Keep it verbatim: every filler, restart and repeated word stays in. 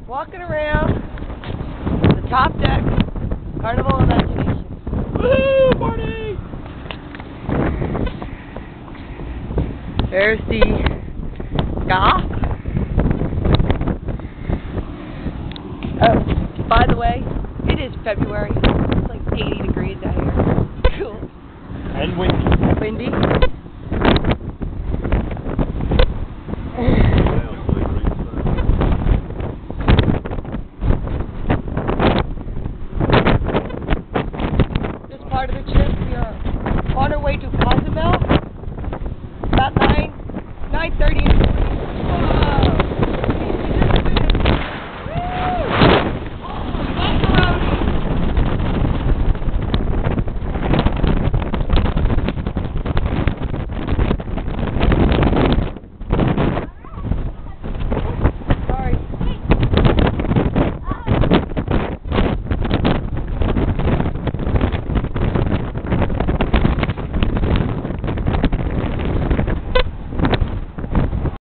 walking around the top deck, Carnival Imagination. Woo, party! There's the dock. Oh, by the way, it is February. It's like eighty degrees out here. Cool. And windy. Windy.